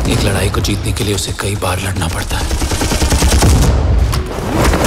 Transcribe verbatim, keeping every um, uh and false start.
एक लड़ाई को जीतने के लिए उसे कई बार लड़ना पड़ता है।